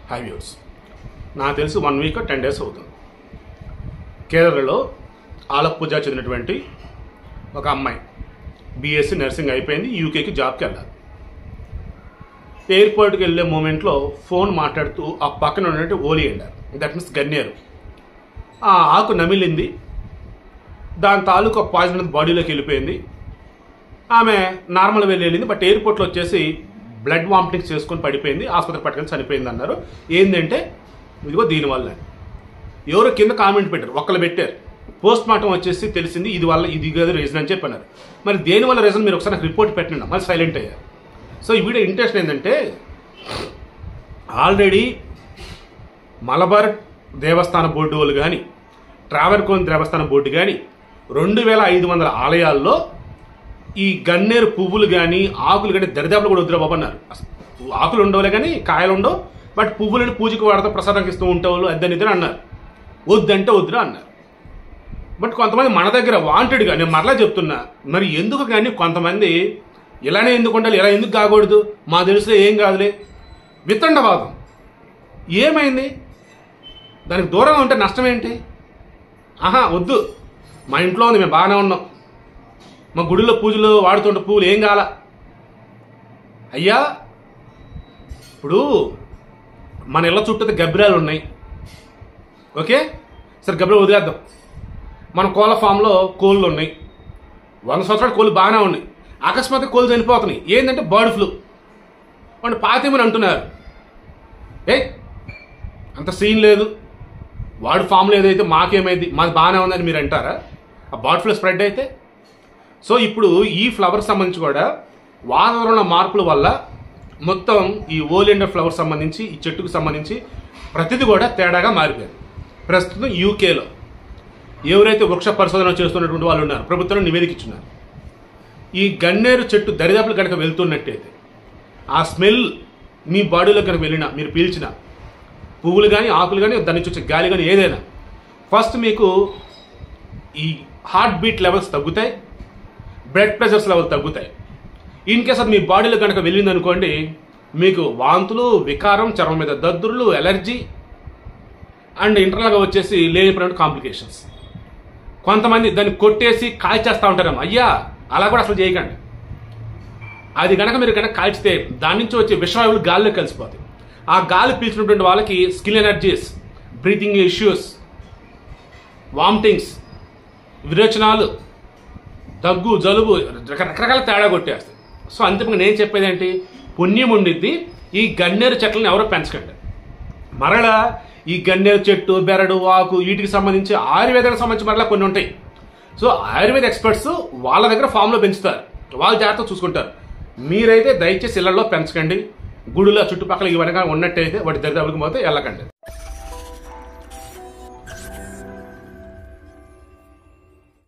High views. నాకు తెలిసి 1 week 10 days అవుతుంది. కేరళలో ఆలప్పుజ చెందినటువంటి ఒక అమ్మాయి బీఎస్సీ నర్సింగ్ అయిపోయింది, యూకేకి జాబ్కి వెళ్ళాలి. ఎయిర్పోర్ట్కి వెళ్ళే మూమెంట్లో ఫోన్ మాట్లాడుతూ ఆ పక్కన ఉన్నటువంటి ఓలి ఎండారు, దట్ మీన్స్ గన్నేరు. ఆ ఆకు నమిలింది, దాని తాలూకు పాయిజన్ అనేది బాడీలోకి వెళ్ళిపోయింది. ఆమె నార్మల్ వెళ్ళింది, బట్ ఎయిర్పోర్ట్లో వచ్చేసి బ్లడ్ వామిటింగ్స్ చేసుకొని పడిపోయింది, ఆసుపత్రి పట్టుకెళ్ళి చనిపోయింది అన్నారు. ఏంటంటే ఇదిగో దీనివల్ల ఎవరో కింద కామెంట్ పెట్టారు, ఒక్కళ్ళు పెట్టారు. పోస్ట్ మార్టం వచ్చేసి తెలిసింది ఇది వల్ల ఇది కాదు రీజన్ అని చెప్పన్నారు. మరి దేనివల్ల రీజన్ మీరు ఒకసారి నాకు రిపోర్ట్ పెట్టినా మళ్ళీ సైలెంట్ అయ్యారు. సో ఈ వీడియో ఇంట్రెస్ట్ ఏంటంటే, ఆల్రెడీ మలబార్ దేవస్థాన బోర్డు వాళ్ళు కానీ ట్రావెర్కోన్ దేవస్థాన బోర్డు కానీ 2500 ఆలయాల్లో ఈ గన్నేరు పువ్వులు కానీ ఆకులు కానీ దరిదాపులు కూడా వద్దురా బాబు అన్నారు. ఆకులు ఉండవులే కానీ కాయలు ఉండవు, బట్ పువ్వులని పూజకు వాడతా ప్రసాదానికి ఇస్తూ ఉంటావు అద్దని ఇద్దరు అన్నారు. వద్దంటే వద్దురా అన్నారు. బట్ కొంతమంది మన దగ్గర వాంటెడ్గా, నేను మరలా చెప్తున్నా, మరి ఎందుకు కానీ కొంతమంది ఇలానే ఎందుకు ఉండాలి, ఇలా ఎందుకు కాకూడదు, మా తెలుసులో ఏం కాదులే వితండవాదం. ఏమైంది దానికి దూరంగా ఉంటే నష్టం ఏంటి? ఆహా వద్దు, మా ఇంట్లో ఉంది, మేము బాగానే ఉన్నాం, మా గుడిలో పూజలు వాడుతుంటే పువ్వులు ఏం కాల. అయ్యా ఇప్పుడు మన ఇళ్ళ చుట్టూ గబ్బిరాలు ఉన్నాయి, ఓకే సరే గబ్బిరాలు వదిలేద్దాం. మన కోళ్ళ ఫామ్లో కోళ్ళు ఉన్నాయి, 100 సంవత్సరాలు కోళ్ళు బాగానే ఉన్నాయి, అకస్మాత్తుగా కోళ్ళు చనిపోతున్నాయి. ఏంటంటే బర్డ్ ఫ్లూ వాడిని పాతేమని అంటున్నారు. అంత సీన్ లేదు, వాడు ఫామ్లో ఏదైతే మాకేమైంది, మాది బాగానే ఉందని మీరు అంటారా? ఆ బర్డ్ ఫ్లూ స్ప్రెడ్ అయితే. సో ఇప్పుడు ఈ ఫ్లవర్ సంబంధించి కూడా వాతావరణ మార్పుల వల్ల మొత్తం ఈ ఓలియండర్ ఫ్లవర్ సంబంధించి ఈ చెట్టుకు సంబంధించి ప్రతిదీ కూడా తేడాగా మారిపోయింది. ప్రస్తుతం యూకేలో ఎవరైతే వృక్ష పరిశోధన చేస్తున్నటువంటి వాళ్ళు ఉన్నారు, ప్రభుత్వం నివేదిక ఇచ్చున్నారు. ఈ గన్నేరు చెట్టు దరిదాపులు కనుక వెళ్తున్నట్టయితే ఆ స్మెల్ మీ బాడీలో కనుక వెళ్ళినా, మీరు పీల్చిన పువ్వులు కానీ ఆకులు కానీ దాని నుంచి వచ్చే గాలి కానీ ఏదైనా, ఫస్ట్ మీకు ఈ హార్ట్ బీట్ లెవెల్స్ తగ్గుతాయి, బ్లడ్ ప్రెషర్స్ లెవెల్ తగ్గుతాయి. ఇన్ కేస్ అది మీ బాడీలో కనుక వెళ్ళింది అనుకోండి, మీకు వాంతులు, వికారం, చర్మం మీద దద్దుర్లు, ఎలర్జీ అండ్ ఇంటర్నల్గా వచ్చేసి లేనిపోయిన కాంప్లికేషన్స్. కొంతమంది దాన్ని కొట్టేసి కాల్చేస్తూ ఉంటారేమో. అయ్యా అలా కూడా అసలు చేయకండి. అది కనుక మీరు కనుక కాల్చితే దాని నుంచి వచ్చే విషవాయువులు గాలిలో కలిసిపోతాయి. ఆ గాలి పీల్చినటువంటి వాళ్ళకి skin allergies, breathing issues, vomitings, విరేచనాలు, దగ్గు, జలుబు, రకరకాల తేడా కొట్టేస్తాయి. సో అంతిమంగా నేను చెప్పేది ఏంటి, పుణ్యం ఉండిద్ది. ఈ గన్నేరు చెట్లను ఎవరో పెంచకండి. మరలా ఈ గన్నేరు చెట్టు, బెరడు, ఆకు వీటికి సంబంధించి ఆయుర్వేదానికి సంబంధించి మరలా కొన్ని ఉంటాయి. సో ఆయుర్వేద ఎక్స్పర్ట్స్ వాళ్ళ దగ్గర ఫామ్లో పెంచుతారు, వాళ్ళు జాగ్రత్తగా చూసుకుంటారు. మీరైతే దయచేసి ఇళ్లలో పెంచకండి. గుడిలో చుట్టుపక్కల ఇవన్నీ ఉన్నట్టయితే వాటి దరిదాపులకు పోతే వెళ్ళకండి.